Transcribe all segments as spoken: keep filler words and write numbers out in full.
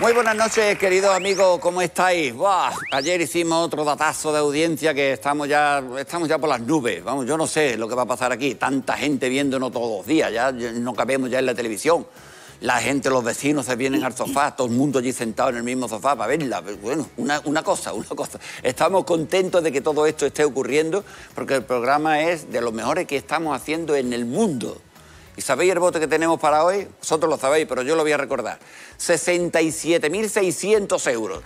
Muy buenas noches, queridos amigos, ¿cómo estáis? ¡Buah! Ayer hicimos otro datazo de audiencia que estamos ya, estamos ya por las nubes. Vamos, yo no sé lo que va a pasar aquí. Tanta gente viéndonos todos los días, ya no cabemos ya en la televisión. La gente, los vecinos se vienen al sofá, todo el mundo allí sentado en el mismo sofá para verla. Bueno, una, una cosa, una cosa. Estamos contentos de que todo esto esté ocurriendo porque el programa es de los mejores que estamos haciendo en el mundo. ¿Y sabéis el bote que tenemos para hoy? Vosotros lo sabéis, pero yo lo voy a recordar. sesenta y siete mil seiscientos euros.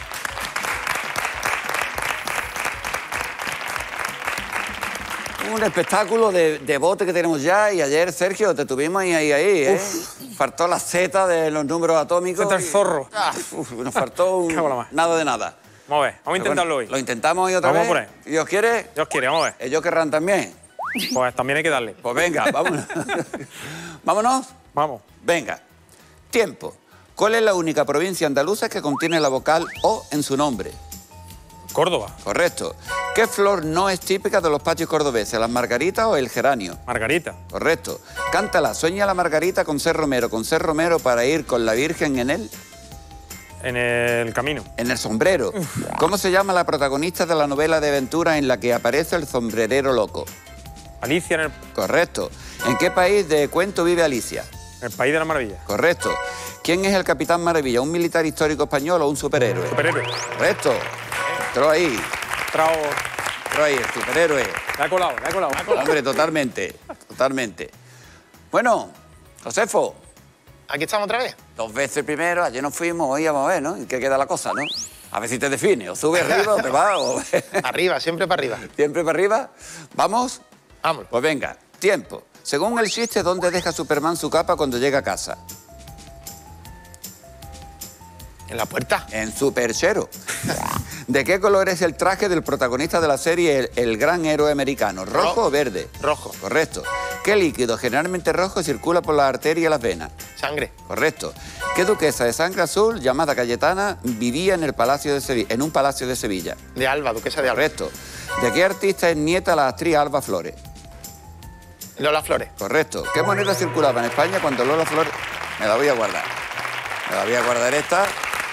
Un espectáculo de, de bote que tenemos ya y ayer, Sergio, te tuvimos ahí, ahí, ahí, ¿eh? Uf. Faltó la Z de los números atómicos. Z el zorro. Y, ah, uf, nos faltó un, nada de nada. Vamos a ver, vamos a intentarlo bueno, hoy. Lo intentamos hoy otra vamos vez. Vamos por ahí. ¿Dios quiere? Dios quiere, vamos a ver. Ellos querrán también. Pues también hay que darle. Pues venga, vámonos. ¿Vámonos? Vamos. Venga. Tiempo. ¿Cuál es la única provincia andaluza que contiene la vocal O en su nombre? Córdoba. Correcto. ¿Qué flor no es típica de los patios cordobeses? ¿Las margaritas o el geranio? Margarita. Correcto. Cántala. Sueña la margarita con ser romero, con ser romero para ir con la Virgen en él. En el camino. En el sombrero. Uf. ¿Cómo se llama la protagonista de la novela de aventura en la que aparece el sombrerero loco? Alicia en el... Correcto. ¿En qué país de cuento vive Alicia? En el País de la Maravilla. Correcto. ¿Quién es el Capitán Maravilla? ¿Un militar histórico español o un superhéroe? Superhéroe. Correcto. Entró ahí. Trao. Entró ahí, el superhéroe. Le ha colado, le ha colado. Le ha colado. Hombre, totalmente. Totalmente. Bueno, Josefo. Aquí estamos otra vez. Dos veces primero, ayer nos fuimos, hoy vamos a ver, ¿no? ¿En qué queda la cosa, no? A ver si te define, o sube arriba o te va, o... Arriba, siempre para arriba. ¿Siempre para arriba? ¿Vamos? Vamos. Pues venga, tiempo. Según el chiste, ¿dónde deja Superman su capa cuando llega a casa? ¿En la puerta? En su perchero. ¿De qué color es el traje del protagonista de la serie El, el Gran Héroe Americano? ¿Rojo Ro o verde? Rojo. Correcto. ¿Qué líquido generalmente rojo circula por las arterias y las venas? Sangre. Correcto. ¿Qué duquesa de sangre azul, llamada Cayetana, vivía en, el palacio de Sevilla, en un palacio de Sevilla? De Alba, duquesa de Alba. Correcto. ¿De qué artista es nieta la actriz Alba Flores? Lola Flores. Correcto. ¿Qué moneda circulaba en España cuando Lola Flores...? Me la voy a guardar. Me la voy a guardar esta.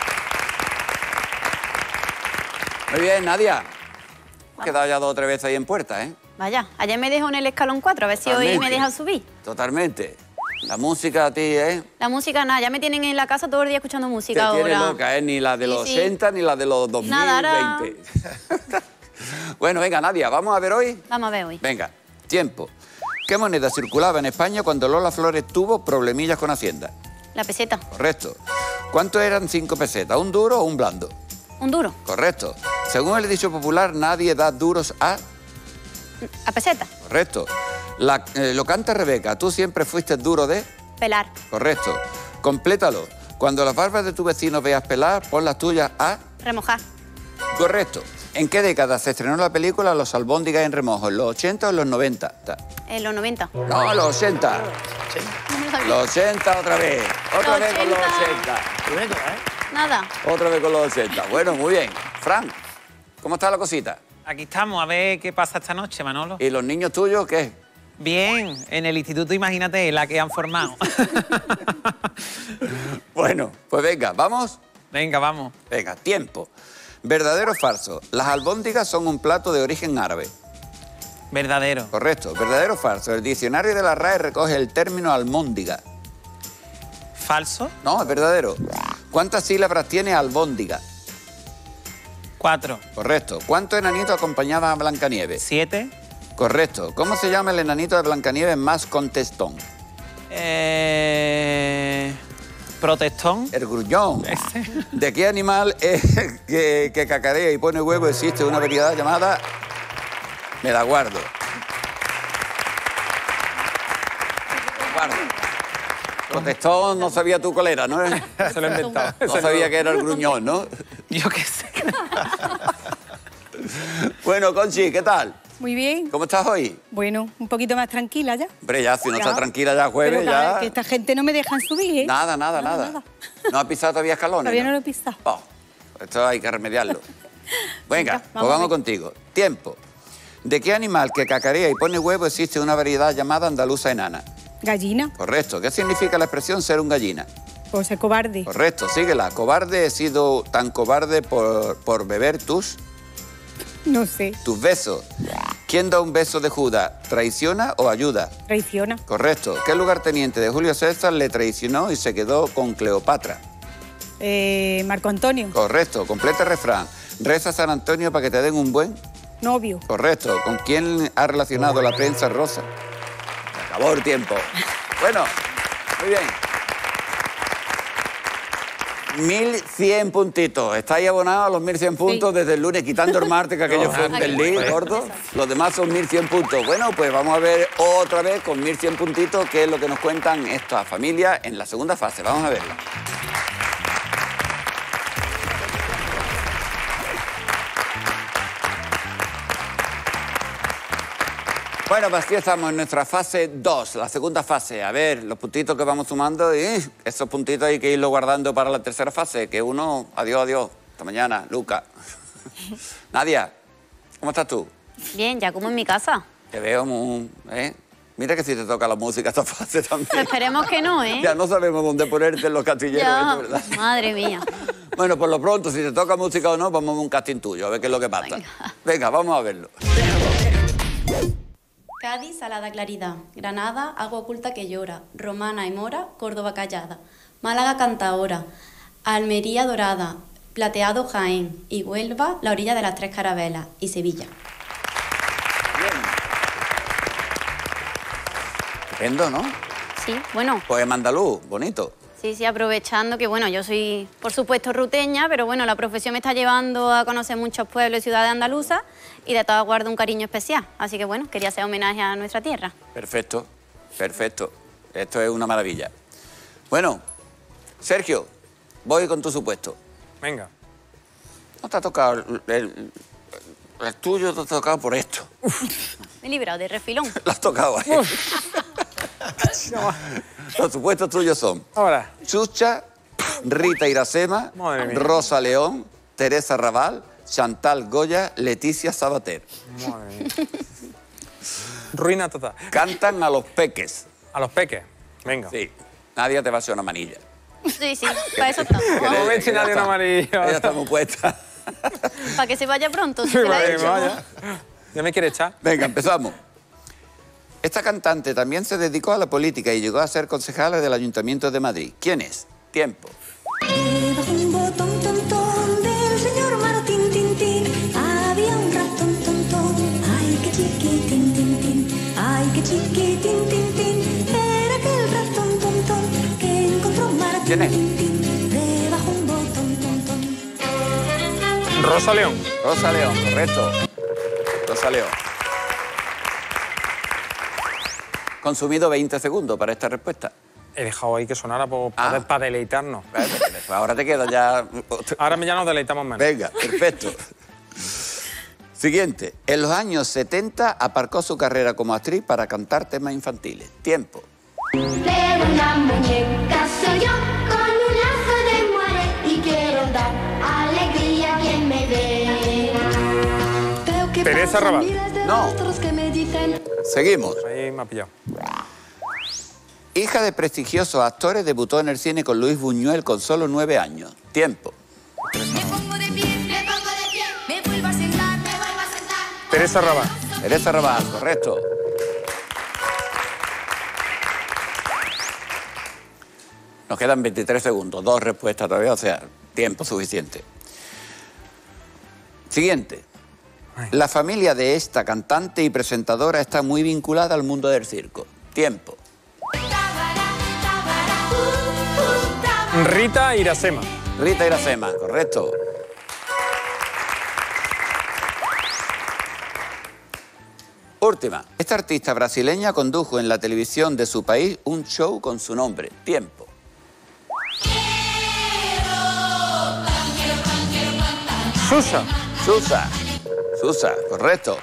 Muy bien, Nadia. Has quedado ya dos o tres veces ahí en puerta, ¿eh? Vaya, ayer me dejó en el escalón cuatro, a ver Totalmente. si hoy me dejan subir. Totalmente. La música a ti, ¿eh? La música, nada, ya me tienen en la casa todo el día escuchando música Te ahora. tiene loca, ¿eh? Ni la de Sí, los sí. ochenta ni la de los dos mil veinte. Nada, ahora... Bueno, venga, Nadia, ¿vamos a ver hoy? Vamos a ver hoy. Venga, tiempo. ¿Qué moneda circulaba en España cuando Lola Flores tuvo problemillas con Hacienda? La peseta. Correcto. ¿Cuánto eran cinco pesetas? ¿Un duro o un blando? Un duro. Correcto. Según el dicho popular, nadie da duros a... A peseta. Correcto. La, eh, lo canta Rebeca, tú siempre fuiste duro de... Pelar. Correcto. Complétalo. Cuando las barbas de tu vecino veas pelar, pon las tuyas a... Remojar. Correcto. ¿En qué década se estrenó la película Los albóndigas en remojo? ¿En los ochenta o en los noventa? En los noventa. No, los ochenta. No me lo sabía. Los ochenta otra vez. Otra Los vez con los ochenta. ochenta. Nada. Otra vez con los ochenta. Bueno, muy bien. Fran, ¿cómo está la cosita? Aquí estamos, a ver qué pasa esta noche, Manolo. ¿Y los niños tuyos qué? Bien, en el instituto, imagínate, la que han formado. Bueno, pues venga, ¿vamos? Venga, vamos. Venga, tiempo. ¿Verdadero o falso? Las albóndigas son un plato de origen árabe. Verdadero. Correcto. ¿Verdadero o falso? El diccionario de la R A E recoge el término almóndiga. ¿Falso? No, es verdadero. ¿Cuántas sílabas tiene albóndiga? Cuatro. Correcto. ¿Cuántos enanitos acompañaban a Blancanieves? Siete. Correcto. ¿Cómo se llama el enanito de Blancanieves más contestón? Eh... Protestón. El gruñón. Ese. ¿De qué animal es que, que cacarea y pone huevo existe una variedad llamada... Me la guardo. Guardo. Protestón no sabía tu colera, ¿no? Se lo he inventado. No sabía que era el gruñón, ¿no? Yo qué sé. Bueno, Conchi, ¿qué tal? Muy bien. ¿Cómo estás hoy? Bueno, un poquito más tranquila ya. Hombre, ya, si no Ya. está tranquila ya jueves, Pero claro, ya... que esta gente no me dejan subir, ¿eh? Nada, nada, nada, Nada, nada. ¿No has pisado todavía escalones? Todavía no lo he pisado. Oh, esto hay que remediarlo. Venga, Venga, pues vamos vamos a ver. contigo. Tiempo. ¿De qué animal que cacarea y pone huevo existe una variedad llamada andaluza enana? Gallina. Correcto. ¿Qué significa la expresión ser un gallina? O sea, cobarde. Correcto, síguela. Cobarde, he sido tan cobarde por, por beber tus, No sé. tus besos. ¿Quién da un beso de Judas? ¿Traiciona o ayuda? Traiciona. Correcto. ¿Qué lugarteniente de Julio César le traicionó y se quedó con Cleopatra? Eh, Marco Antonio. Correcto. Completa el refrán. Reza a San Antonio para que te den un buen. Novio. Correcto. ¿Con quién ha relacionado la prensa rosa? Se acabó el tiempo. Bueno, muy bien. mil cien puntitos. Estáis abonados a los mil cien puntos desde el lunes, quitando el martes, que aquello fue un Berlín, gordo. Los demás son mil cien puntos. Bueno, pues vamos a ver otra vez con mil cien puntitos qué es lo que nos cuentan estas familias en la segunda fase. Vamos a verla. Bueno, pues aquí estamos en nuestra fase dos, la segunda fase. A ver, los puntitos que vamos sumando y esos puntitos hay que irlos guardando para la tercera fase. Que uno, adiós, adiós. Hasta mañana, Luca. Nadia, ¿cómo estás tú? Bien, ya como en mi casa. Te veo muy... ¿eh? Mira que si te toca la música esta fase también. Pues esperemos que no, ¿eh? Ya no sabemos dónde ponerte en los castilleros, Ya, ¿eh? ¿Verdad? madre mía. Bueno, por lo pronto, si te toca música o no, vamos a un casting tuyo, a ver qué es lo que pasa. Venga. Venga, vamos a verlo. Cádiz, salada claridad. Granada, agua oculta que llora. Romana y mora, Córdoba callada. Málaga, cantaora. Almería, dorada. Plateado, Jaén. Y Huelva, la orilla de las tres carabelas. Y Sevilla. Estupendo, ¿no? Sí, bueno, Poema andaluz, bonito. sí, sí, aprovechando que, bueno, yo soy, por supuesto, ruteña, pero bueno, la profesión me está llevando a conocer muchos pueblos y ciudades andaluzas y de todo guardo un cariño especial. Así que, bueno, quería hacer homenaje a nuestra tierra. Perfecto, perfecto. Esto es una maravilla. Bueno, Sergio, voy con tu supuesto. Venga. No te ha tocado... El, el- el tuyo te ha tocado por esto. Me he librado de refilón. Lo has tocado ahí. Los supuestos tuyos son Ahora. Chucha, Rita Iracema, Madre mía. Rosa León, Teresa Raval, Chantal Goya, Leticia Sabater. Madre mía. Ruina total. Cantan a los peques. A los peques. Venga. Sí, nadie te va a hacer una manilla. Sí, sí, para eso estamos. Como ven si nadie Ella una amarilla. Ella está muy puesta. Para que se vaya pronto, si Sí, te la vaya, he hecho. vaya. Ya me quiere echar. Venga, empezamos. Esta cantante también se dedicó a la política y llegó a ser concejala del Ayuntamiento de Madrid. ¿Quién es? Tiempo. Debajo un botón tontón del señor Martín Tintín había un ratón tontón. Ay, qué chiquitín, tin, tin. Ay, qué chiquitín, tin, tin. Era aquel ratón tontón que encontró Martín ¿Quién es? Tintín. Debajo un botón tontón. Rosa León. Rosa León, correcto. Rosa León. Consumido veinte segundos para esta respuesta. He dejado ahí que sonara por- Ah. para, para deleitarnos. Vale, pues ahora te queda ya... Ahora ya nos deleitamos menos. Venga, perfecto. Siguiente. En los años setenta aparcó su carrera como actriz para cantar temas infantiles. Tiempo. De una muñeca soy yo con un lazo de muere y quiero dar alegría a quien me ve. Veo que Teresa pasan Raval. miles de No. rostros que me dicen Seguimos. Ahí me ha pillado. Hija de prestigiosos actores, debutó en el cine con Luis Buñuel con solo nueve años. Tiempo. me pongo de pie, me pongo de pie, me vuelvo a sentar, me vuelvo a sentar. Teresa Raval. Teresa Raval, correcto. Nos quedan veintitrés segundos, dos respuestas todavía, o sea, tiempo suficiente. Siguiente. La familia de esta cantante y presentadora está muy vinculada al mundo del circo. Tiempo. Rita Iracema. Rita Iracema, correcto. Última. Esta artista brasileña condujo en la televisión de su país un show con su nombre. Tiempo. Susa. Susa. Susa, correcto.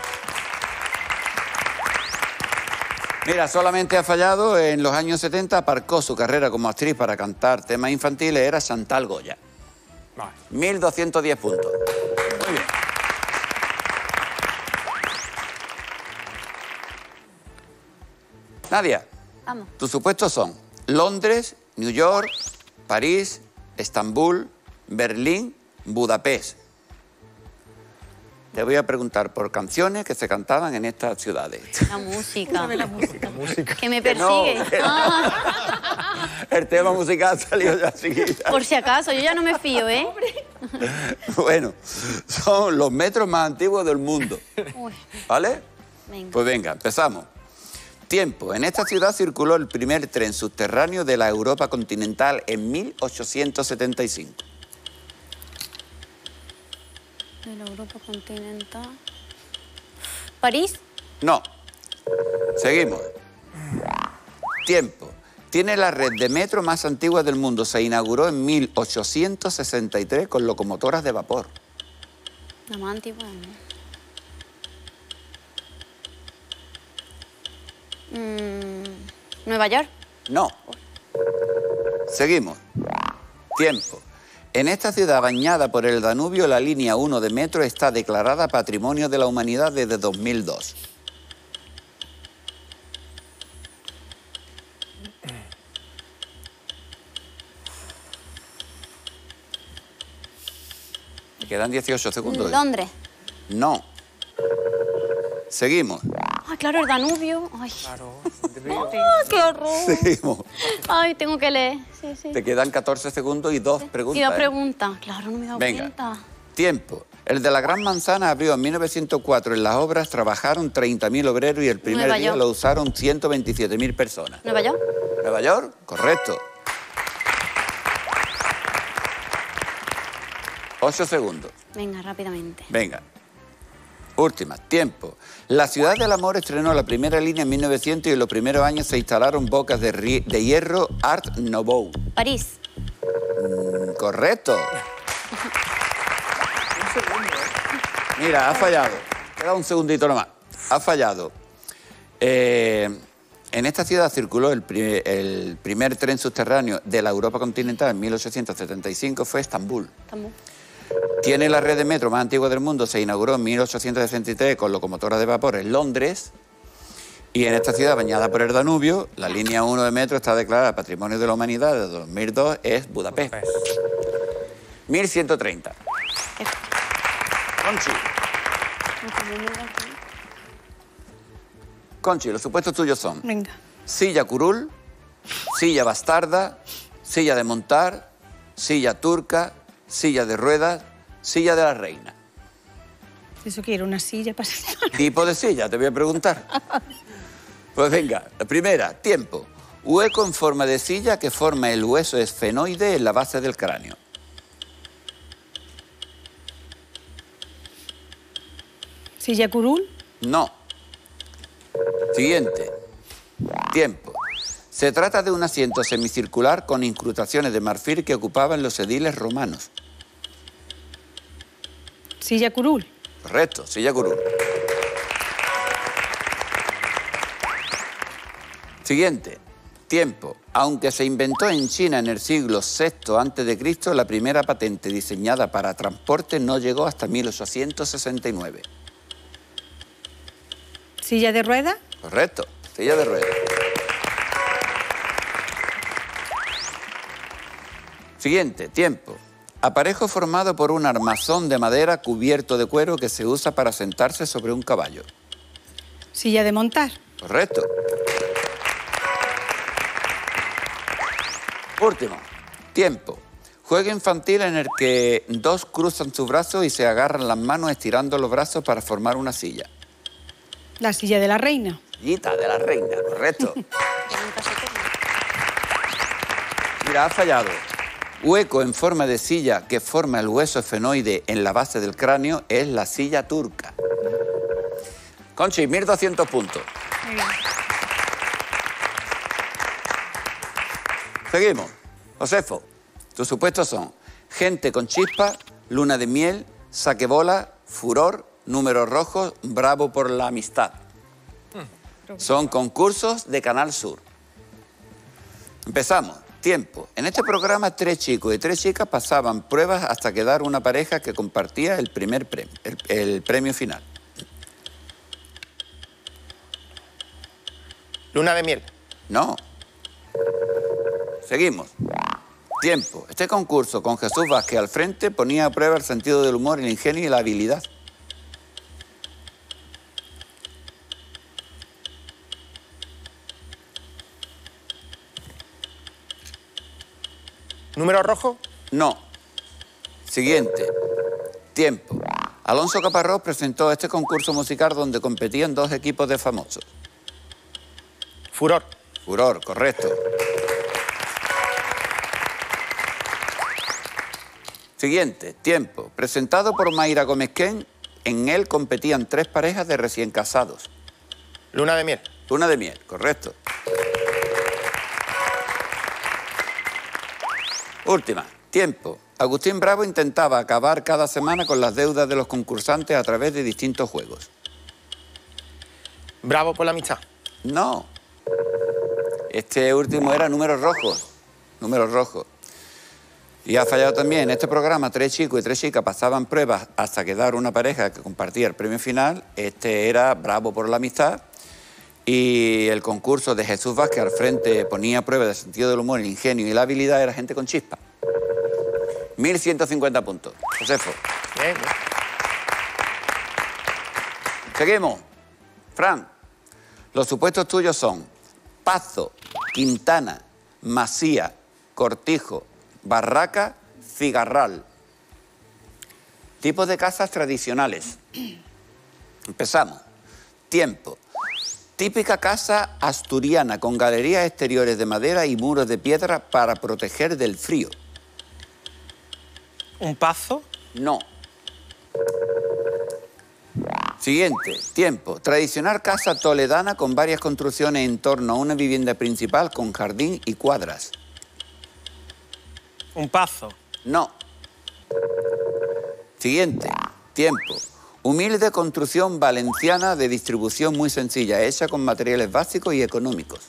Mira, solamente ha fallado. En los años setenta aparcó su carrera como actriz para cantar temas infantiles. Era Chantal Goya. Vale. mil doscientos diez puntos. Muy bien. Nadia, Vamos. tus supuestos son Londres, New York, París, Estambul, Berlín, Budapest. Te voy a preguntar por canciones que se cantaban en estas ciudades. La música. la música. Música. Que me Que no, persigue. que no. Ah, El tema musical salió ya seguida. por si acaso, yo ya no me fío, ¿eh? Bueno, son los metros más antiguos del mundo. Uy, ¿Vale? venga. Pues venga, empezamos. Tiempo. En esta ciudad circuló el primer tren subterráneo de la Europa continental en mil ochocientos setenta y cinco. De la Europa continental. ¿París? No. Seguimos. Tiempo. Tiene la red de metro más antigua del mundo. Se inauguró en mil ochocientos sesenta y tres con locomotoras de vapor. La más antigua. Mm, ¿Nueva York? No. Seguimos. Tiempo. En esta ciudad bañada por el Danubio, la línea uno de metro está declarada Patrimonio de la Humanidad desde dos mil dos. Me quedan dieciocho segundos. Londres. No. Seguimos. Ay, claro, el Danubio. Ay, Claro. ¡Ah, qué horror! Seguimos. Ay, tengo que leer. Sí, sí. Te quedan catorce segundos y dos preguntas. Y dos ¿eh? preguntas. Claro, no me he dado Venga. cuenta. Tiempo. El de la Gran Manzana abrió en mil novecientos cuatro. En las obras trabajaron treinta mil obreros y el primer Nueva día York. lo usaron ciento veintisiete mil personas. ¿Nueva York? ¿Nueva York? Correcto. Ocho segundos. Venga, rápidamente. Venga. Última. Tiempo. La Ciudad del Amor estrenó la primera línea en mil novecientos y en los primeros años se instalaron bocas de, ri- de hierro Art Nouveau. París. Mm, Correcto. Mira, ha fallado. Queda un segundito nomás. Ha fallado. Eh, en esta ciudad circuló el, pri- el primer tren subterráneo de la Europa continental en mil ochocientos setenta y cinco, fue Estambul. Estambul. Tiene la red de metro más antigua del mundo, se inauguró en mil ochocientos sesenta y tres con locomotoras de vapor en Londres. Y en esta ciudad bañada por el Danubio, la línea uno de metro está declarada Patrimonio de la Humanidad desde dos mil dos, es Budapest. mil ciento treinta. Conchi. Conchi, los supuestos tuyos son Venga. silla curul, silla bastarda, silla de montar, silla turca, silla de ruedas, silla de la reina. Eso quiero, una silla para sentar. Tipo de silla, te voy a preguntar. Pues venga, la primera, tiempo. Hueco en forma de silla que forma el hueso esfenoide en la base del cráneo. Silla curul. No. Siguiente. Tiempo. Se trata de un asiento semicircular con incrustaciones de marfil que ocupaban los ediles romanos. Silla curul. Correcto, silla curul. Siguiente. Tiempo. Aunque se inventó en China en el siglo sexto antes de Cristo, la primera patente diseñada para transporte no llegó hasta mil ochocientos sesenta y nueve. Silla de ruedas. Correcto, silla de ruedas. Siguiente, tiempo. Aparejo formado por un armazón de madera cubierto de cuero que se usa para sentarse sobre un caballo. Silla de montar. Correcto. Último, tiempo. Juego infantil en el que dos cruzan sus brazos y se agarran las manos estirando los brazos para formar una silla. La silla de la reina. Sillita de la reina, correcto. Mira, ha fallado. Hueco en forma de silla que forma el hueso esfenoide en la base del cráneo es la silla turca. Conchi, mil doscientos puntos. Seguimos. Josefo, tus supuestos son gente con chispa, luna de miel, saquebola, furor, números rojos, bravo por la amistad. Son concursos de Canal Sur. Empezamos. Tiempo. En este programa, tres chicos y tres chicas pasaban pruebas hasta quedar una pareja que compartía el primer premio, el, el premio final. Luna de miel. No. Seguimos. Tiempo. Este concurso con Jesús Vázquez al frente ponía a prueba el sentido del humor, el ingenio y la habilidad. ¿Número rojo? No. Siguiente. Tiempo. Alonso Caparrós presentó este concurso musical donde competían dos equipos de famosos. Furor. Furor, correcto. Siguiente. Tiempo. Presentado por Mayra Gómez-Ken, en él competían tres parejas de recién casados. Luna de miel. Luna de miel, correcto. Última. Tiempo. Agustín Bravo intentaba acabar cada semana con las deudas de los concursantes a través de distintos juegos. Bravo por la amistad. No. Este último era números rojos. Números rojos. Y ha fallado también. En este programa, tres chicos y tres chicas pasaban pruebas hasta quedar una pareja que compartía el premio final. Este era Bravo por la amistad. Y el concurso de Jesús Vázquez al frente ponía a prueba el sentido del humor, el ingenio y la habilidad. Era gente con chispa. mil ciento cincuenta puntos. Josefo. Bien, bien. Seguimos. Fran, los supuestos tuyos son Pazo, Quintana, Masía, Cortijo, Barraca, Cigarral. Tipos de casas tradicionales. Empezamos. Tiempo. Típica casa asturiana con galerías exteriores de madera y muros de piedra para proteger del frío. ¿Un pazo? No. Siguiente. Tiempo. Tradicional casa toledana con varias construcciones en torno a una vivienda principal con jardín y cuadras. ¿Un pazo? No. Siguiente. Tiempo. Humilde construcción valenciana de distribución muy sencilla, hecha con materiales básicos y económicos.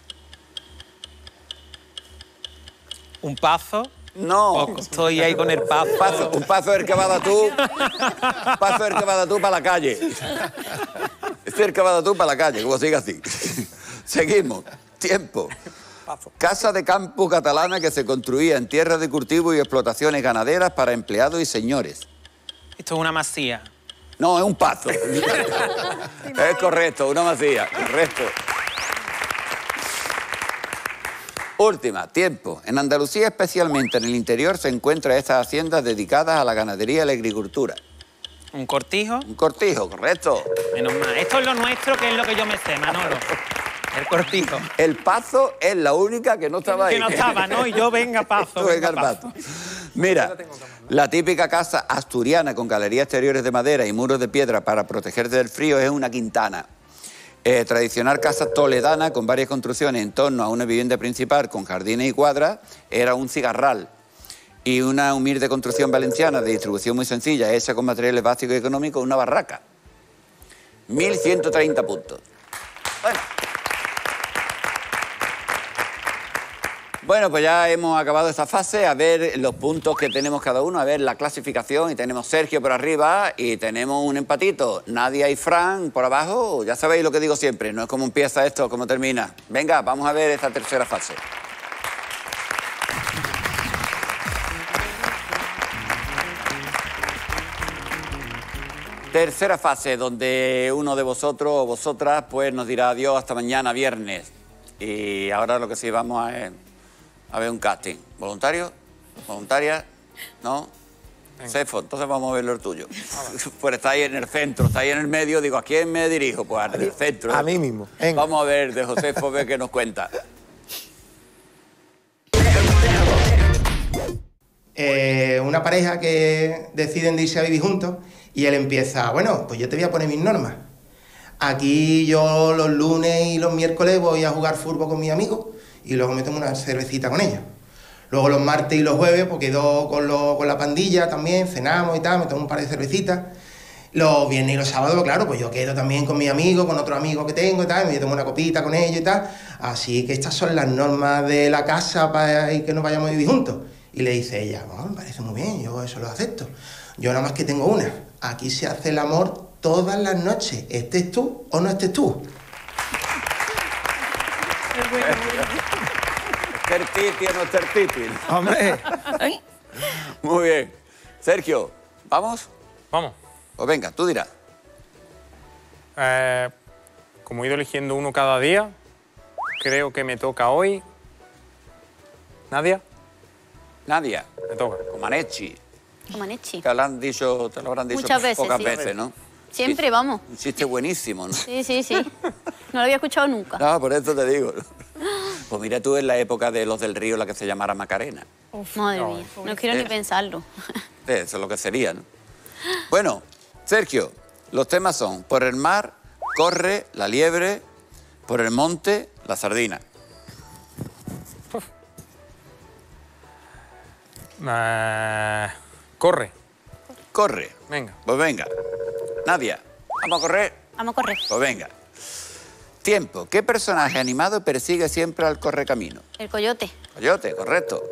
¿Un pazo? No. O estoy ahí con el pazo. Pazo, un pazo es el que va de tú. Pazo es el que va de tú para la calle. Es el que va de tú para la calle, como siga así. Seguimos. Tiempo. Casa de campo catalana que se construía en tierras de cultivo y explotaciones ganaderas para empleados y señores. Esto es una masía. No, es un pazo. Es correcto, una masía. Correcto. Última, tiempo. En Andalucía, especialmente en el interior, se encuentran estas haciendas dedicadas a la ganadería y la agricultura. ¿Un cortijo? Un cortijo, correcto. Menos mal. Esto es lo nuestro, que es lo que yo me sé, Manolo. El cortijo. El pazo es la única que no estaba ahí. Que no estaba, ¿no? Y yo, venga, pazo. Tú venga el pazo. Mira, la típica casa asturiana con galerías exteriores de madera y muros de piedra para protegerse del frío es una quintana. Eh, tradicional casa toledana con varias construcciones en torno a una vivienda principal con jardines y cuadras era un cigarral. Y una humilde construcción valenciana de distribución muy sencilla, hecha con materiales básicos y económicos, una barraca. mil ciento treinta puntos. Bueno. Bueno, pues ya hemos acabado esta fase, a ver los puntos que tenemos cada uno, a ver la clasificación, y tenemos Sergio por arriba y tenemos un empatito, Nadia y Fran por abajo. Ya sabéis lo que digo siempre, no es cómo empieza esto, cómo termina. Venga, vamos a ver esta tercera fase. Tercera fase, donde uno de vosotros o vosotras pues nos dirá adiós hasta mañana viernes. Y ahora lo que sí vamos a es a ver un casting. ¿Voluntario? ¿Voluntaria? ¿No? Cefo, entonces vamos a ver lo tuyo. Pues está ahí en el centro, está ahí en el medio. Digo, ¿a quién me dirijo? Pues al del centro. A mí mismo. Venga. Vamos a ver de Josefo, a ver qué nos cuenta. Eh, una pareja que deciden de irse a vivir juntos y él empieza, bueno, pues yo te voy a poner mis normas. Aquí yo los lunes y los miércoles voy a jugar fútbol con mis amigos y luego me tomo una cervecita con ellos. Luego los martes y los jueves pues quedo con, lo, con la pandilla también, cenamos y tal, me tomo un par de cervecitas. Los viernes y los sábados, claro, pues yo quedo también con mis amigos, con otros amigos que tengo y tal, me tomo una copita con ellos y tal. Así que estas son las normas de la casa para que nos vayamos a vivir juntos. Y le dice ella, bueno, me parece muy bien, yo eso lo acepto. Yo nada más que tengo una, aquí se hace el amor todas las noches, estés tú o no estés tú. Certiti o no certiti. Hombre. Muy bien. Sergio, ¿vamos? Vamos. Pues venga, tú dirás. Eh, como he ido eligiendo uno cada día, creo que me toca hoy. ¿Nadia? Nadia, Me toca. Comaneci. Comaneci. Te lo han dicho, te lo habrán dicho Muchas veces, pocas sí. veces, ¿no? Siempre, vamos. Un chiste buenísimo, ¿no? Sí, sí, sí. No lo había escuchado nunca. No, por eso te digo. Pues mira tú en la época de los del Río, la que se llamara Macarena. Madre mía, no quiero ni pensarlo. Eso es lo que sería, ¿no? Bueno, Sergio, los temas son por el mar, corre, la liebre, por el monte, la sardina. Eh, corre. Corre. Venga. Pues venga. Nadia, ¿vamos a correr? Vamos a correr. Pues venga. Tiempo. ¿Qué personaje animado persigue siempre al correcamino? El coyote. Coyote, correcto.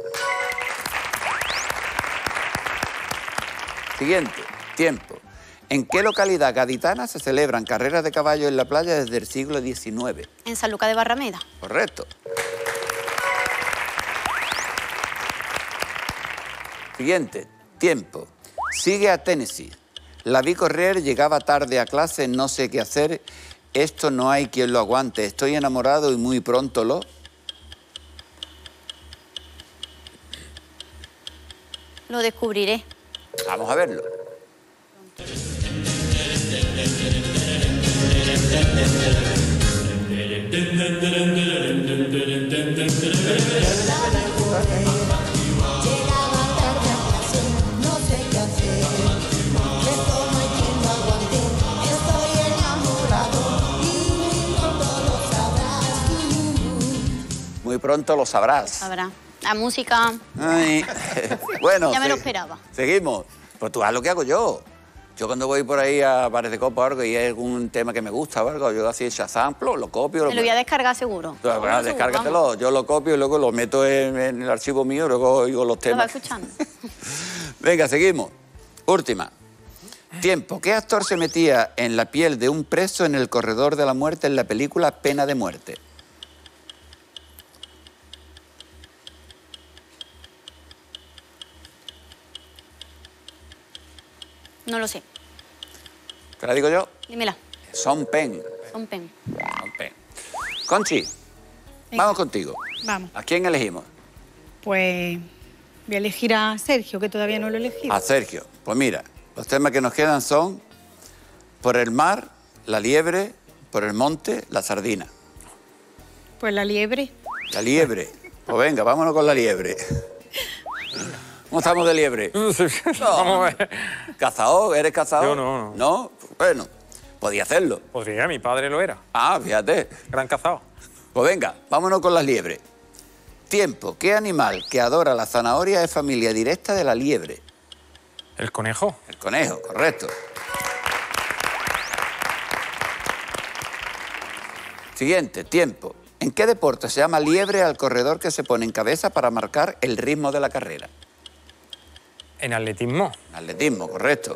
Siguiente. Tiempo. ¿En qué localidad gaditana se celebran carreras de caballo en la playa desde el siglo diecinueve? En San Lucas de Barrameda. Correcto. Siguiente. Tiempo. Sigue a Tennessee. La vi correr, llegaba tarde a clase, no sé qué hacer. Esto no hay quien lo aguante. Estoy enamorado y muy pronto lo... Lo descubriré. Vamos a verlo. Muy pronto lo sabrás. Habrá. La música. Ay. Bueno, Ya me lo sí. esperaba. Seguimos. Pues tú haz lo que hago yo. Yo cuando voy por ahí a bares de copa o algo y hay algún tema que me gusta o algo, yo así Shazam, lo copio. Me lo voy a descargar seguro. Tú, bueno, Vamos, descárgatelo, vamos. yo lo copio y luego lo meto en, en el archivo mío y luego oigo los Lo temas. vas escuchando. Venga, seguimos. Última. Tiempo. ¿Qué actor se metía en la piel de un preso en el corredor de la muerte en la película Pena de Muerte? No lo sé. ¿Te la digo yo? Dímela. Son Penn. Un pen. Son Penn. Conchi, vamos contigo. Vamos. ¿A quién elegimos? Pues voy a elegir a Sergio, que todavía no lo he elegido. A Sergio. Pues mira, los temas que nos quedan son por el mar, la liebre, por el monte, la sardina. Pues la liebre. La liebre. Pues venga, vámonos con la liebre. ¿Cómo estamos de liebre? Vamos a ver. ¿Cazador? ¿Eres cazador? Yo no, no. ¿No? Bueno, podía hacerlo. Podría, mi padre lo era. Ah, fíjate. Gran cazado. Pues venga, vámonos con las liebres. Tiempo. ¿Qué animal que adora la zanahoria es familia directa de la liebre? El conejo. El conejo, correcto. Siguiente, tiempo. ¿En qué deporte se llama liebre al corredor que se pone en cabeza para marcar el ritmo de la carrera? En atletismo. Atletismo, correcto.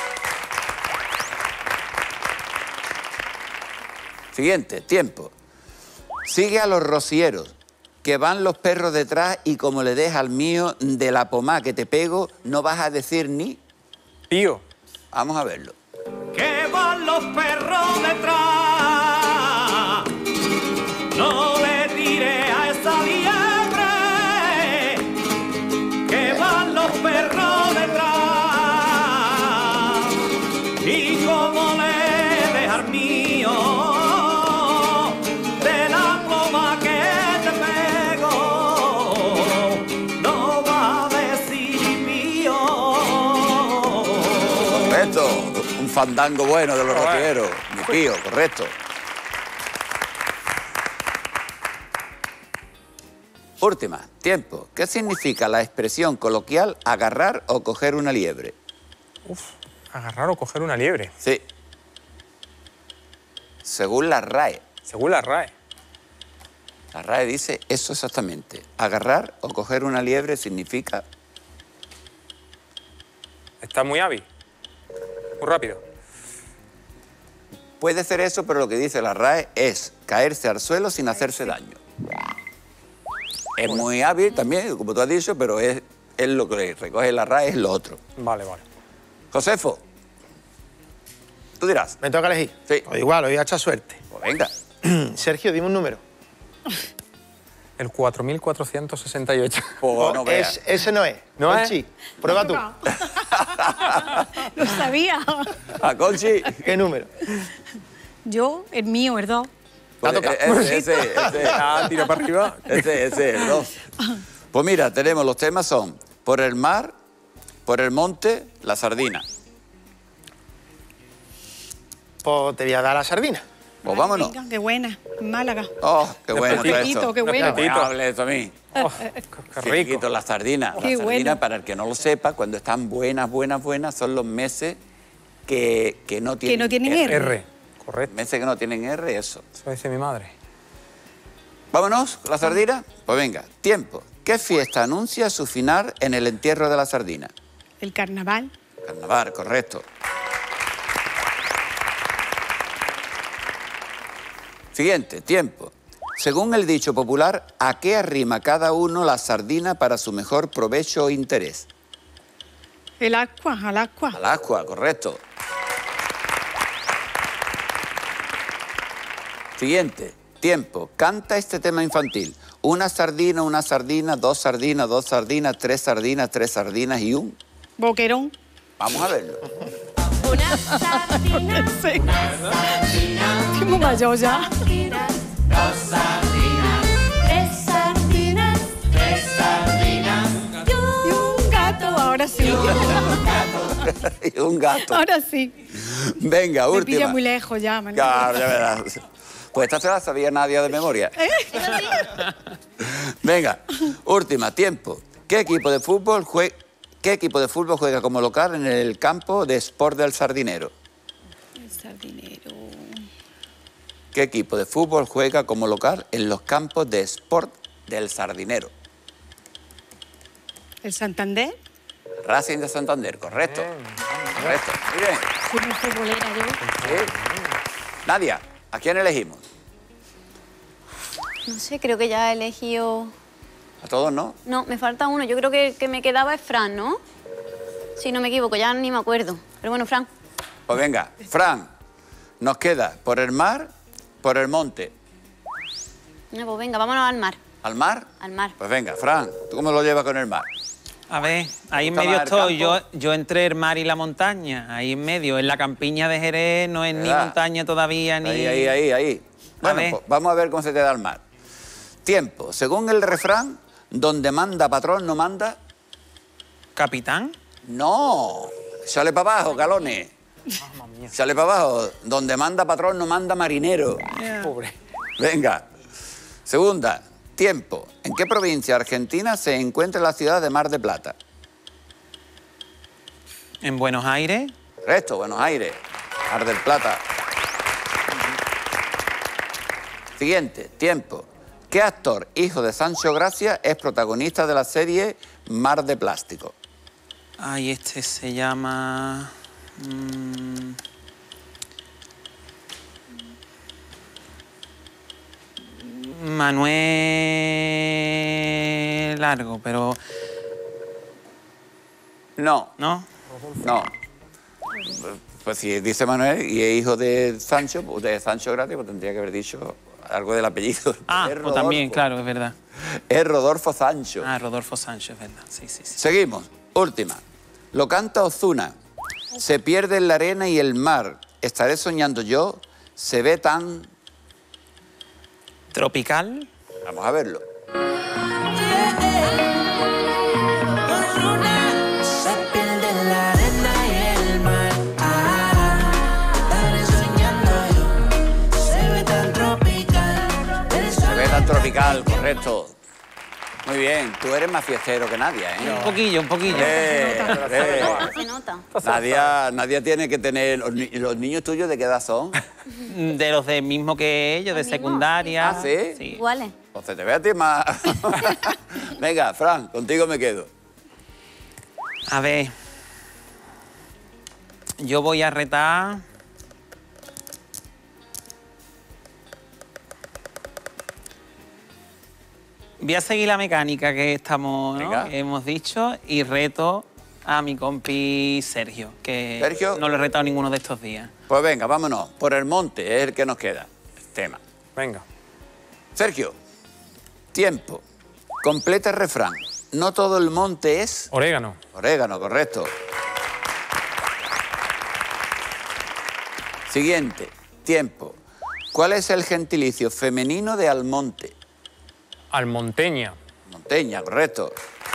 Siguiente, tiempo. Sigue a los rocieros, que van los perros detrás y como le deja al mío de la pomá que te pego, no vas a decir ni... Pío. Vamos a verlo. Que van los perros detrás. No le tire a esa liebre. Que van los perros detrás. Y como le deja al mío de la ploma que te pego, no va a decir mío. Correcto. Un fandango bueno de los Joder. rocieros. Mi pío, correcto. Última, tiempo. ¿Qué significa la expresión coloquial agarrar o coger una liebre? Uf, agarrar o coger una liebre. Sí. Según la RAE. Según la RAE. La RAE dice eso exactamente. Agarrar o coger una liebre significa... Está muy hábil. Muy rápido. Puede ser eso, pero lo que dice la RAE es caerse al suelo sin hacerse daño. Es muy hábil también, como tú has dicho, pero es, es lo que recoge la R A E, es lo otro. Vale, vale. Josefo, tú dirás. ¿Me toca elegir? Sí. Pues igual, hoy ha hecho suerte. Pues venga. Sergio, dime un número. El cuatro mil cuatrocientos sesenta y ocho. Pues no veas. Es- ese no es. ¿No es? Conchi, prueba tú. Lo sabía. A Conchi. ¿Qué número? Yo, el mío, el dos. Pues, toca. ese, ese, ese. Ah, tira para arriba. Ese, ese, el dos. Pues mira, tenemos, los temas son por el mar, por el monte, la sardina. Pues te voy a dar la sardina. Pues vámonos. Venga, qué buena. Málaga. Oh, qué bueno está Apetito, esto. qué bueno. Me hable eso a mí. Oh, qué Qué rico. rico, la sardina. La Qué sardina, bueno. para el que no lo sepa, cuando están buenas, buenas, buenas, son los meses que, que no tienen no tienen R. R. Correcto. Meses que no tienen R, eso. Eso dice mi madre. Vámonos con la sardina. Pues venga, tiempo. ¿Qué fiesta anuncia su final en el entierro de la sardina? El carnaval. Carnaval, correcto. Siguiente, tiempo. Según el dicho popular, ¿a qué arrima cada uno la sardina para su mejor provecho o interés? El agua, al agua. Al agua, correcto. Siguiente, tiempo. Canta este tema infantil. Una sardina, una sardina, dos sardinas, dos sardinas, tres sardinas, tres sardinas y un... Boquerón. Vamos a verlo. Una sardina, Sí. Estoy muy mayor ya. tres sardinas, Y un gato, ahora sí. Y un gato. Ahora sí. Venga, Me última. pilla muy lejos ya, Manuel. Claro, ya verás. Pues esta se la sabía nadie de memoria. Venga, última, tiempo. ¿Qué equipo de fútbol jue- ¿Qué equipo de fútbol juega como local en el campo de Sport del Sardinero? El sardinero. ¿Qué equipo de fútbol juega como local en los campos de Sport del Sardinero? El Santander. Racing de Santander, correcto. Correcto, muy bien. Soy muy futbolera yo. Sí. Nadia, ¿a quién elegimos? No sé, creo que ya he elegido... A todos, ¿no? No, me falta uno. Yo creo que el que me quedaba es Fran, ¿no? Si no me equivoco, ya ni me acuerdo. Pero bueno, Fran. Pues venga, Fran, nos queda por el mar, por el monte. No, pues venga, vámonos al mar. ¿Al mar? Al mar. Pues venga, Fran, ¿tú cómo lo llevas con el mar? A ver, ahí en ¿Gusta medio más el estoy, yo, campo? yo entre el mar y la montaña, ahí en medio, en la campiña de Jerez no es ni ¿Verdad? montaña todavía, ni... Ahí, ahí, ahí, ahí. Bueno, ver. pues vamos a ver cómo se te da el mar. Tiempo. Según el refrán, donde manda patrón no manda... ¿Capitán? No. Sale para abajo, galones. Sale para abajo. Donde manda patrón no manda marinero. Pobre. Venga. Segunda. Tiempo. ¿En qué provincia argentina se encuentra la ciudad de Mar de Plata? ¿En Buenos Aires? Resto, Buenos Aires. Mar del Plata. Siguiente. Tiempo. ¿Qué actor, hijo de Sancho Gracia, es protagonista de la serie Mar de Plástico? Ay, este se llama... mm, Manuel Largo, pero... No, ¿No? no. Pues si dice Manuel y es hijo de Sancho, pues de Sancho Gracia, pues tendría que haber dicho algo del apellido. Ah, Es pues también, Rodolfo. claro, es verdad. Es Rodolfo Sancho. Ah, Rodolfo Sánchez, es verdad. Sí, sí, sí. Seguimos. Última. Lo canta Ozuna. Se pierde en la arena y el mar. Estaré soñando yo. Se ve tan... ¿Tropical? Vamos a verlo. Se pierde en la arena y el mar. Ah, estaré soñando yo. Se ve tan tropical. El Se sol ve tan tropical, correcto. Muy bien. Tú eres más fiestero que nadie, ¿eh? Un poquillo, un poquillo. Eh, eh. Se nota. Nadia, Nadia tiene que tener... Los, ni- los niños tuyos de qué edad son? De los de mismo que ellos, de ¿Los mismos? secundaria. Ah, ¿sí? Sí. Iguales. Entonces te veo a ti más... Venga, Fran, contigo me quedo. A ver. Yo voy a retar. Voy a seguir la mecánica que estamos, ¿no? Venga. que hemos dicho y reto a mi compi Sergio, que Sergio. no lo he retado ninguno de estos días. Pues venga, vámonos. Por el monte es el que nos queda. El tema. Venga. Sergio, tiempo. Completa el refrán. No todo el monte es... Orégano. Orégano, correcto. Siguiente, tiempo. ¿Cuál es el gentilicio femenino de Almonte? Almonteña. Monteña, correcto.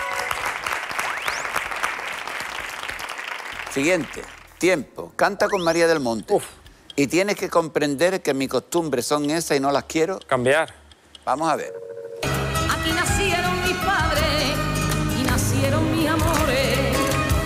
Siguiente, tiempo. Canta con María del Monte. Uf. Y tienes que comprender que mis costumbres son esas y no las quiero. Cambiar. Vamos a ver. Aquí nacieron mis padres y nacieron mis amores.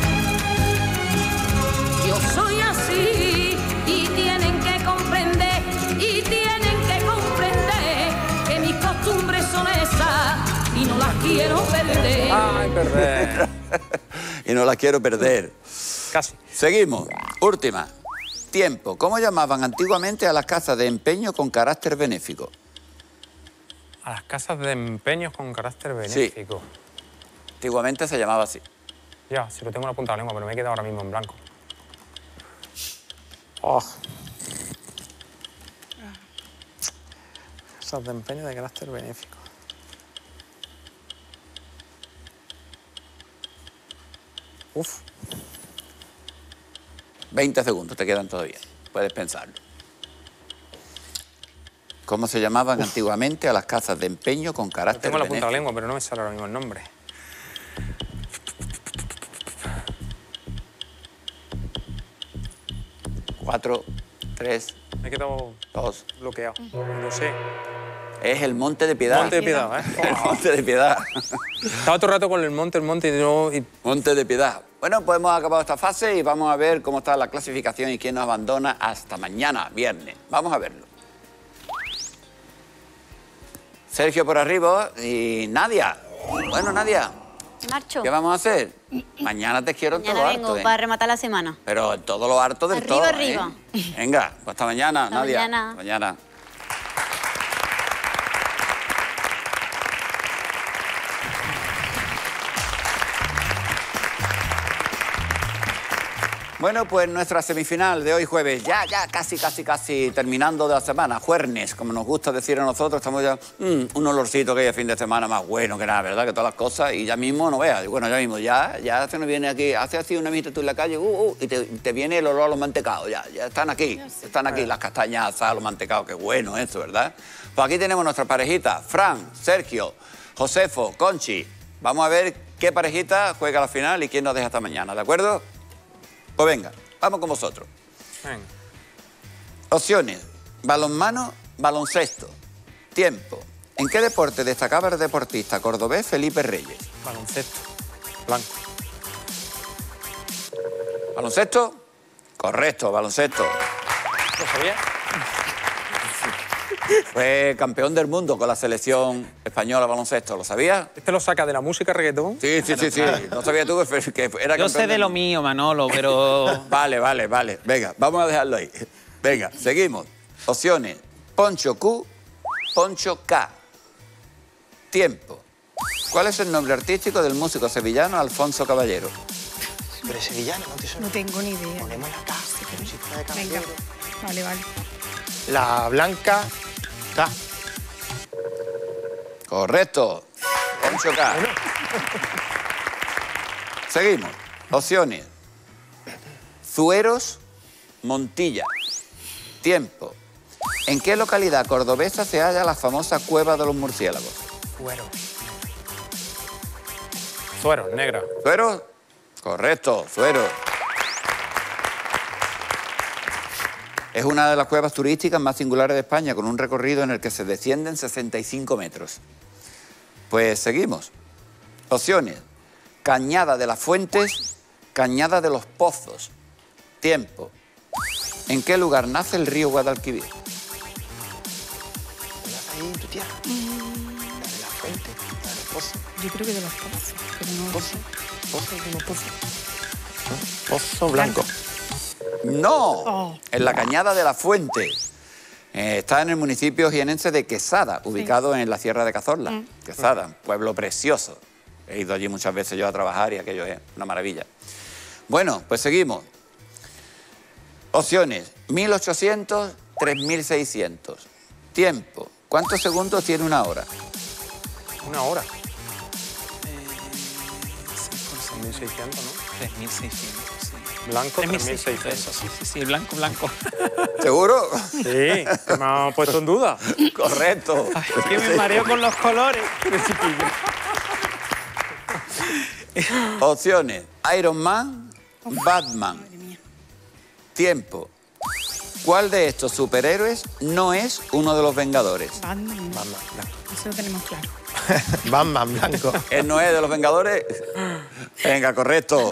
Yo soy así y tienen que comprender, y tienen que comprender que mis costumbres son esas y no las quiero perder. Ay, perder. Y no las quiero perder. Casi. Seguimos. Última. Tiempo. ¿Cómo llamaban antiguamente a las casas de empeño con carácter benéfico? A las casas de empeños con carácter benéfico. Antiguamente se llamaba así. Ya, si lo tengo en la punta de la lengua, pero me he quedado ahora mismo en blanco. Oh. Casas de empeño de carácter benéfico. Uf. veinte segundos te quedan todavía. Puedes pensarlo. ¿Cómo se llamaban antiguamente a las casas de empeño con Lo carácter tengo en la punta de la benéfico? lengua, pero no me sale ahora mismo el nombre. Cuatro, tres, Me he quedado dos. bloqueado. No sé. Es el Monte de Piedad. Monte de Piedad, ¿eh? El Monte de Piedad. Estaba todo el rato con el monte, el monte y no... y- Monte de Piedad. Bueno, pues hemos acabado esta fase y vamos a ver cómo está la clasificación y quién nos abandona hasta mañana, viernes. Vamos a verlo. Sergio por arriba y Nadia. Bueno, Nadia, Marcho. ¿qué vamos a hacer? Mañana te quiero en todo Mañana lo vengo harto, ¿eh? para rematar la semana. Pero en todo lo harto del Arriba, todo, arriba. ¿eh? Venga, pues hasta mañana, Hasta Nadia. mañana. Hasta mañana. Bueno, pues nuestra semifinal de hoy jueves, ya, ya, casi, casi, casi terminando de la semana, jueves, como nos gusta decir a nosotros, estamos ya, mmm, un olorcito que hay a fin de semana más bueno que nada, ¿verdad? Que todas las cosas, y ya mismo, no veas, bueno, ya mismo, ya, ya se nos viene aquí, hace así una visita tú en la calle, uh, uh, y te, te viene el olor a los mantecados, ya, ya están aquí, están aquí las castañas asadas, los mantecados, qué bueno eso, ¿verdad? Pues aquí tenemos nuestra parejita, Fran, Sergio, Josefo, Conchi, vamos a ver qué parejita juega la final y quién nos deja hasta mañana, ¿de acuerdo? Pues venga, vamos con vosotros. Venga. Opciones, balonmano, baloncesto. Tiempo. ¿En qué deporte destacaba el deportista cordobés Felipe Reyes? Baloncesto. Blanco. ¿Baloncesto? Correcto, baloncesto. ¿Lo sabía? Fue campeón del mundo con la selección española de baloncesto, ¿lo sabías? ¿Este lo saca de la música reggaetón? Sí, sí, sí, sí. No sabías tú que que era Yo campeón sé de del lo mundo. mío, Manolo, pero... Vale, vale, vale. Venga, vamos a dejarlo ahí. Venga, seguimos. Opciones. Poncho Q, Poncho K. Tiempo. ¿Cuál es el nombre artístico del músico sevillano Alfonso Caballero? Pero es sevillano, no te suena. No tengo ni idea. Ponemos la K, música de Venga. caballero. Vale, vale. La blanca K. Correcto. Poncho K. Seguimos. Opciones. Zueros, Montilla. Tiempo. ¿En qué localidad cordobesa se halla la famosa Cueva de los Murciélagos? Suero. Suero, negra. ¿Zueros? Correcto, Zuero. Es una de las cuevas turísticas más singulares de España, con un recorrido en el que se descienden sesenta y cinco metros. Pues seguimos. Opciones. Cañada de las Fuentes, Cañada de los Pozos. Tiempo. ¿En qué lugar nace el río Guadalquivir? ¿Estás ahí en tu tierra? La de la fuente, la del pozo. Yo creo que de los pozos, pero no... Pozo, pozo, unos pozos. ¿No? Pozo blanco. No, Oh. en la Cañada de la Fuente. Eh, está en el municipio jienense de Quesada, ubicado en la Sierra de Cazorla. Mm. Quesada, pueblo precioso. He ido allí muchas veces yo a trabajar y aquello es una maravilla. Bueno, pues seguimos. Opciones, mil ochocientos, tres mil seiscientos. Tiempo, ¿cuántos segundos tiene una hora? Una hora. tres mil seiscientos, ¿no? tres mil seiscientos, sí. Blanco, tres mil seiscientos. Eso, sí, sí, sí, blanco, blanco. ¿Seguro? Sí, me ha puesto en duda. Correcto. Ay, es que me mareo con los colores. Opciones, Iron Man, Batman. Tiempo. ¿Cuál de estos superhéroes no es uno de los Vengadores? Batman. Eso lo tenemos claro. Batman blanco. ¿Él no es de los Vengadores? Venga, correcto.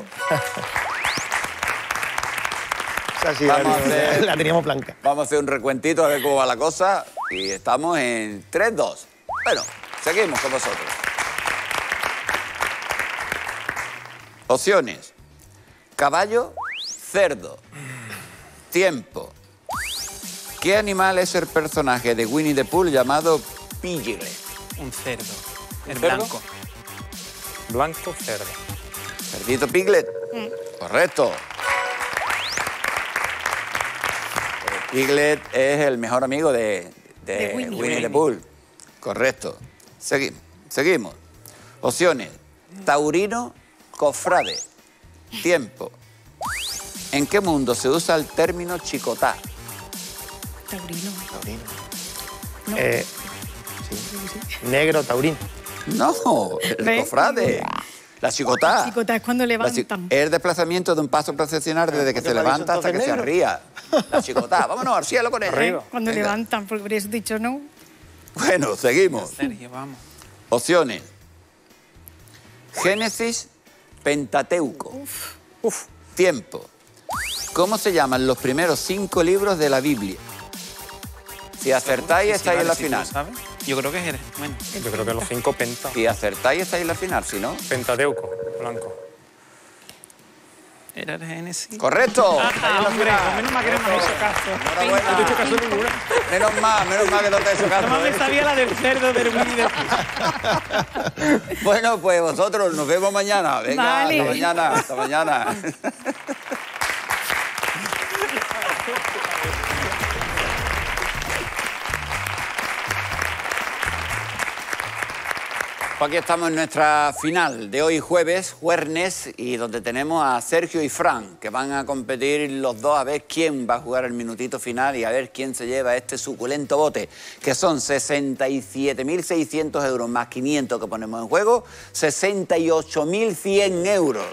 Esa sí, Vamos la, a hacer- la teníamos blanca. Vamos a hacer un recuentito a ver cómo va la cosa. Y estamos en tres dos. Bueno, seguimos con vosotros. Opciones. Caballo, cerdo. Tiempo. ¿Qué animal es el personaje de Winnie the Pooh llamado Piglet? Un cerdo. El cerdo? blanco. Blanco, cerdo. ¿Cerdito Piglet? Correcto. El Piglet es el mejor amigo de, de De Winnie. Winnie the Pooh. Correcto. Segui- seguimos. Opciones. Taurino, cofrade. Tiempo. ¿En qué mundo se usa el término chicotá? Taurino. Taurino. No. Eh, sí. Negro, taurino. No, el ¿Ves? cofrade. La chicotá. Chicota es cuando La chi- levantan. Es el desplazamiento de un paso procesional desde que ¿por qué se me ha dicho levanta hasta que entonces se negro? arría. La chicotá. Vámonos al cielo con él. Arriba. Cuando Venga. levantan, porque por eso he dicho no. Bueno, seguimos. Sergio, vamos. Opciones. Génesis, Pentateuco. Uf. Tiempo. ¿Cómo se llaman los primeros cinco libros de la Biblia? Si acertáis, Sí, sí, estáis vale, en la si tú final. lo sabes. Yo creo que es... Bueno, Yo creo que los cinco penta. Si acertáis, estáis en la final. Si no, Pentateuco, blanco. era el Génesis. correcto. Ah, hombre, menos mal que no me has hecho caso. Enhorabuena. No te he hecho caso ninguna. Menos mal, menos mal que no te he hecho caso. Nomás me ¿eh? sabía la del cerdo del Winnie the Pooh. Bueno, pues vosotros nos vemos mañana. Venga, Vale. hasta mañana, hasta mañana. Pues aquí estamos en nuestra final de hoy jueves, jueves, y donde tenemos a Sergio y Fran, que van a competir los dos a ver quién va a jugar el minutito final y a ver quién se lleva este suculento bote, que son sesenta y siete mil seiscientos euros más quinientos que ponemos en juego, sesenta y ocho mil cien euros.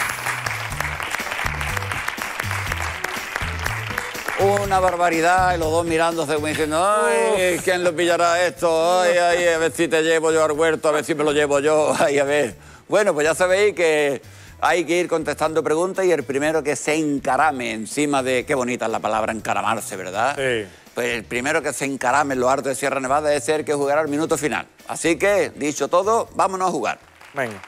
Una barbaridad, y los dos mirándose como diciendo, ay, ¿quién lo pillará esto? Ay, ay, a ver si te llevo yo al huerto, a ver si me lo llevo yo, ay, a ver. Bueno, pues ya sabéis que hay que ir contestando preguntas y el primero que se encarame encima de... Qué bonita es la palabra encaramarse, ¿verdad? Sí. Pues el primero que se encarame en los Altos de Sierra Nevada es el que jugará el minuto final. Así que, dicho todo, vámonos a jugar. Venga.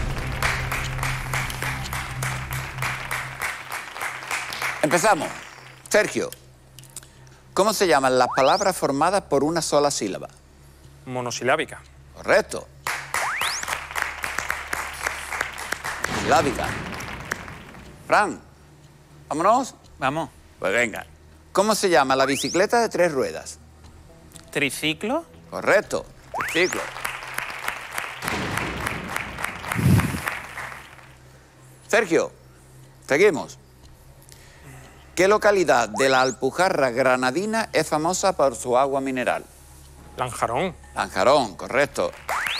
Empezamos. Sergio, ¿cómo se llaman las palabras formadas por una sola sílaba? Monosilábica. Correcto. Silábica. Fran, vámonos. Vamos. Pues venga. ¿Cómo se llama la bicicleta de tres ruedas? Triciclo. Correcto. Triciclo. Sergio, seguimos. ¿Qué localidad de la Alpujarra granadina es famosa por su agua mineral? Lanjarón. Lanjarón, correcto.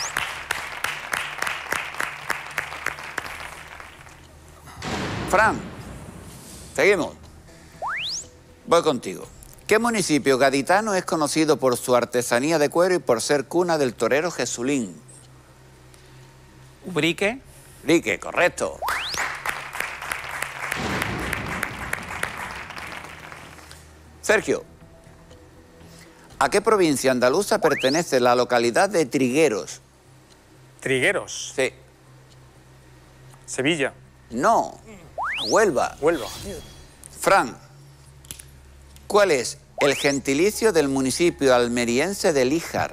Fran, seguimos. Voy contigo. ¿Qué municipio gaditano es conocido por su artesanía de cuero y por ser cuna del torero Jesulín? Ubrique. Ubrique, correcto. Sergio, ¿a qué provincia andaluza pertenece la localidad de Trigueros? Trigueros. Sí. Sevilla. No. Huelva. Huelva. Fran, ¿cuál es el gentilicio del municipio almeriense de Líjar.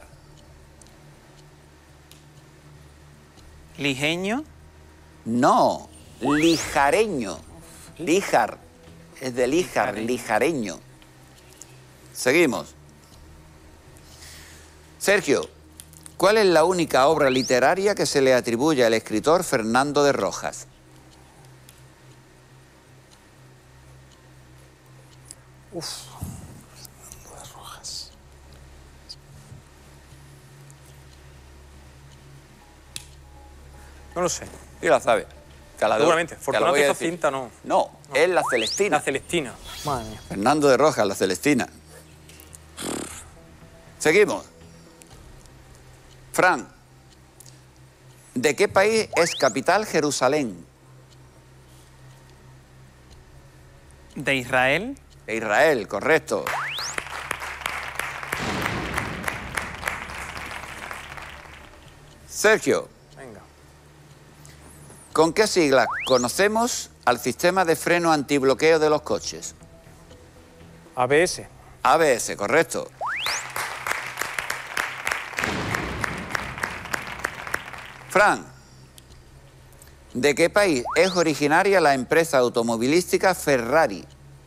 ¿Lijeño? No, lijareño. Líjar, es de Líjar, lijareño. Seguimos. Sergio, ¿cuál es la única obra literaria que se le atribuye al escritor Fernando de Rojas? Uf. Fernando de Rojas. No lo sé. Sí la sabe. Te la doy. Seguramente. Te la Fortunato voy a y decir. Jacinta no. No, es la Celestina. La Celestina. Madre mía. Fernando de Rojas, la Celestina. Seguimos. Fran, ¿de qué país es capital Jerusalén? ¿De Israel? De Israel, correcto. Sergio, Venga. ¿con qué siglas conocemos al sistema de freno antibloqueo de los coches? A B S. A B S, correcto. Fran, ¿de qué país es originaria la empresa automovilística Ferrari?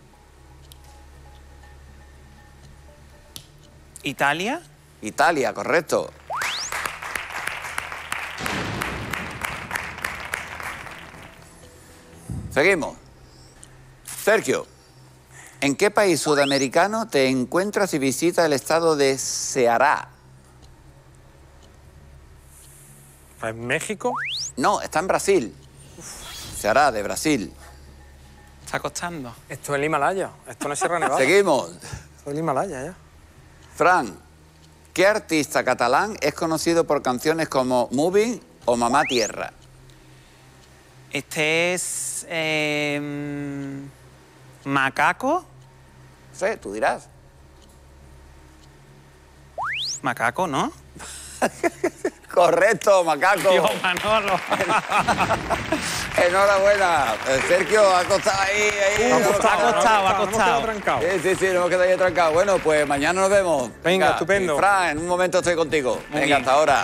¿Italia? Italia, correcto. Seguimos. Sergio, ¿en qué país sudamericano te encuentras y visitas el estado de Ceará? ¿En México? No, está en Brasil. Ceará, de Brasil. Está costando. Esto es el Himalaya. Esto no es Sierra Nevada. Seguimos. Esto es el Himalaya, ya. Fran, ¿qué artista catalán es conocido por canciones como Moving o Mamá Tierra? Este es... eh, ¿Macaco? No sé, tú dirás. Macaco, ¿no? Correcto, Macaco. Dios, Manolo. Enhorabuena. Eh, Sergio, ha costado ahí. ahí Ha no- costado, ha costado, ha Nos hemos costado. quedado trancados. Sí, sí, sí, nos hemos quedado ahí trancados. Bueno, pues mañana nos vemos. Venga, estupendo. Fran, en un momento estoy contigo. Muy Venga, bien. hasta ahora.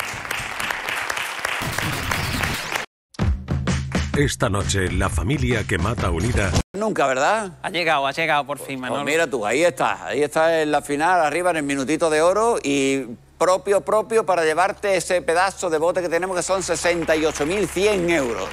Esta noche, la familia que mata unida Nunca, ¿verdad? Ha llegado, ha llegado por fin, Pues Manolo. mira tú, ahí está. Ahí está en la final, arriba en el minutito de oro y propio, propio para llevarte ese pedazo de bote que tenemos que son sesenta y ocho mil cien euros.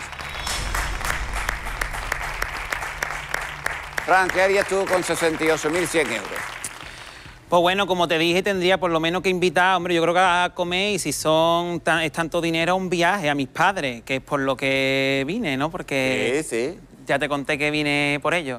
Fran, ¿qué harías tú con sesenta y ocho mil cien euros? Pues bueno, como te dije, tendría por lo menos que invitar, hombre, yo creo que a comer y si son tan- es tanto dinero, a un viaje a mis padres, que es por lo que vine, ¿no? Porque Sí, sí. ya te conté que vine por ello.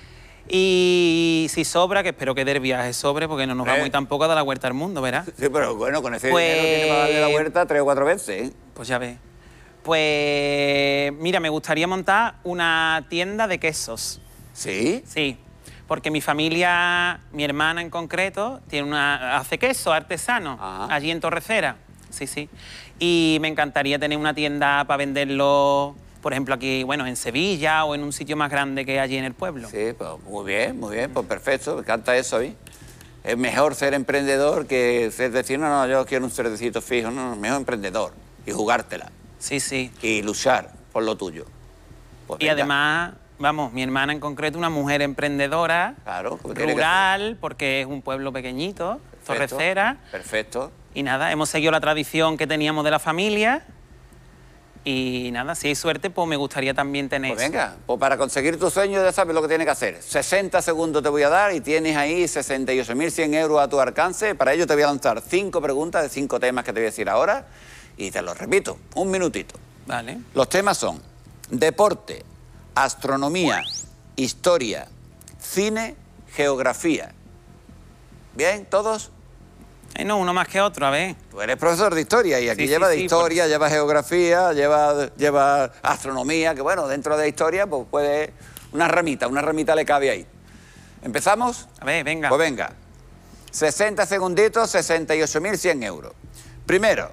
Y si sobra, que espero que del viaje sobre, porque no nos Eh. vamos a ir tampoco a dar la vuelta al mundo, ¿verdad? Sí, pero bueno, con ese Pues- dinero tiene que darle la vuelta tres o cuatro veces. ¿eh? Pues ya ves. Pues mira, me gustaría montar una tienda de quesos. ¿Sí? Sí, porque mi familia, mi hermana en concreto, tiene una, hace queso artesano Ajá. allí en Torrecera. Sí, sí. Y me encantaría tener una tienda para venderlo, por ejemplo, aquí, bueno, en Sevilla o en un sitio más grande que allí en el pueblo. Sí, pues muy bien, muy bien, pues perfecto, me encanta eso a mí. Es mejor ser emprendedor que ser decir, no, no, yo quiero un cerdecito fijo, no, no, mejor emprendedor y jugártela Sí, sí. y luchar por lo tuyo. Pues Y venga. además, vamos, mi hermana en concreto, una mujer emprendedora, Claro, como tiene que rural, porque es un pueblo pequeñito, Perfecto, Torrecera. Perfecto. Y nada, hemos seguido la tradición que teníamos de la familia. Y nada, si hay suerte, pues me gustaría también tener Pues eso. venga, pues para conseguir tu sueño ya sabes lo que tienes que hacer. sesenta segundos te voy a dar y tienes ahí sesenta y ocho mil cien euros a tu alcance. Para ello te voy a lanzar cinco preguntas de cinco temas que te voy a decir ahora y te los repito, un minutito. Vale. Los temas son deporte, astronomía, historia, cine, geografía. ¿Bien? ¿Todos? Eh, no, uno más que otro, a ver. Tú eres profesor de historia y aquí Sí, lleva sí, de sí, historia, lleva geografía, lleva, lleva astronomía, que bueno, dentro de historia pues puede... Una ramita, una ramita le cabe ahí. ¿Empezamos? A ver, venga. Pues venga. sesenta segunditos, sesenta y ocho mil cien euros. Primero,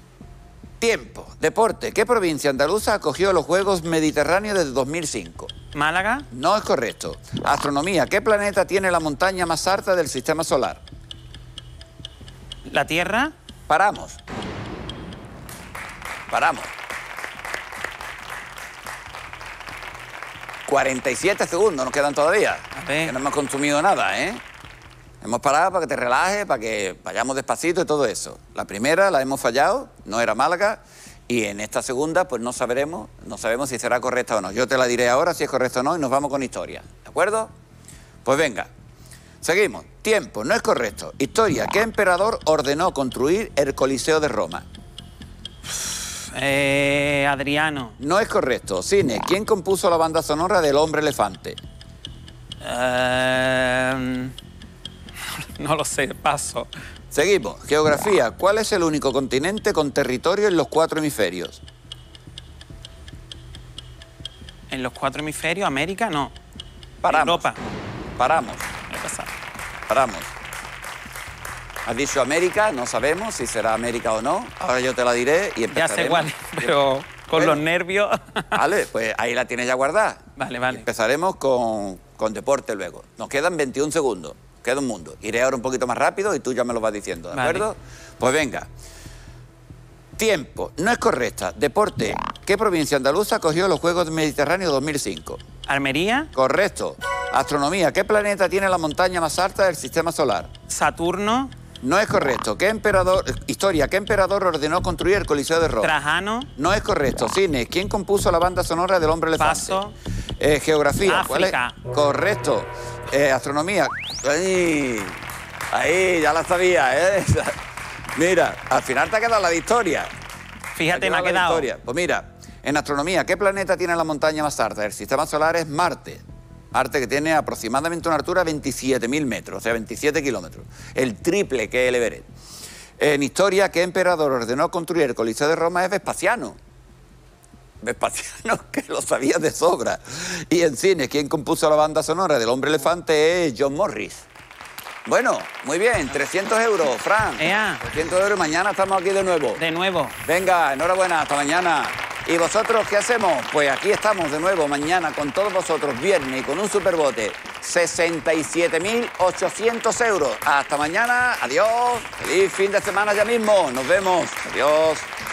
tiempo, deporte. ¿Qué provincia andaluza acogió los Juegos Mediterráneos desde dos mil cinco? ¿Málaga? No es correcto. Astronomía, ¿qué planeta tiene la montaña más alta del sistema solar? ¿La Tierra? Paramos. Paramos. cuarenta y siete segundos nos quedan todavía. A ver. Que no hemos consumido nada, ¿eh? Hemos parado para que te relajes, para que vayamos despacito y todo eso. La primera la hemos fallado, no era Málaga. Y en esta segunda, pues no sabremos, no sabemos si será correcta o no. Yo te la diré ahora si es correcta o no y nos vamos con historia. ¿De acuerdo? Pues venga. Seguimos. Tiempo, no es correcto. Historia, ¿qué emperador ordenó construir el Coliseo de Roma? Eh, Adriano. No es correcto. Cine, ¿quién compuso la banda sonora del Hombre Elefante? Eh, no lo sé, paso. Seguimos. Geografía, ¿cuál es el único continente con territorio en los cuatro hemisferios? ¿En los cuatro hemisferios? ¿América? No. Paramos. Europa. Paramos. ¿Qué pasa? Paramos. Has dicho América, no sabemos si será América o no. Ahora yo te la diré y empezaremos. Ya sé cuál, pero con Bueno. los nervios. Vale, pues ahí la tienes ya guardada. Vale, vale. Empezaremos con, con deporte luego. Nos quedan veintiún segundos. Queda un mundo. Iré ahora un poquito más rápido y tú ya me lo vas diciendo, ¿de Vale. acuerdo? Pues venga. Tiempo. No es correcta. Deporte. ¿Qué provincia andaluza acogió los Juegos del Mediterráneo dos mil cinco? ¿Almería? Correcto. Astronomía. ¿Qué planeta tiene la montaña más alta del sistema solar? ¿Saturno? No es correcto. ¿Qué emperador... Historia. ¿Qué emperador ordenó construir el Coliseo de Roma? ¿Trajano? No es correcto. Cine. ¿Quién compuso la banda sonora del Hombre Elefante? Paso. Eh, geografía. ¿Cuál es? África. Correcto. Eh, astronomía. Ahí, ahí, ya la sabía, ¿eh? Mira, al final te ha quedado la de historia. Fíjate, me ha la de quedado. historia. Pues mira, en astronomía, ¿qué planeta tiene la montaña más alta? El sistema solar es Marte. Marte, que tiene aproximadamente una altura de veintisiete mil metros, o sea, veintisiete kilómetros. El triple que el Everest. En historia, ¿qué emperador ordenó construir el Coliseo de Roma? Es Vespasiano. Vespasiano, que lo sabía de sobra. Y en cine, ¿quién compuso la banda sonora del Hombre Elefante? Es John Morris. Bueno, muy bien, trescientos euros, Fran. Ea. trescientos euros, mañana estamos aquí de nuevo. De nuevo. Venga, enhorabuena, hasta mañana. ¿Y vosotros qué hacemos? Pues aquí estamos de nuevo mañana con todos vosotros, viernes, y con un superbote. sesenta y siete mil ochocientos euros. Hasta mañana, adiós. Feliz fin de semana ya mismo. Nos vemos. Adiós.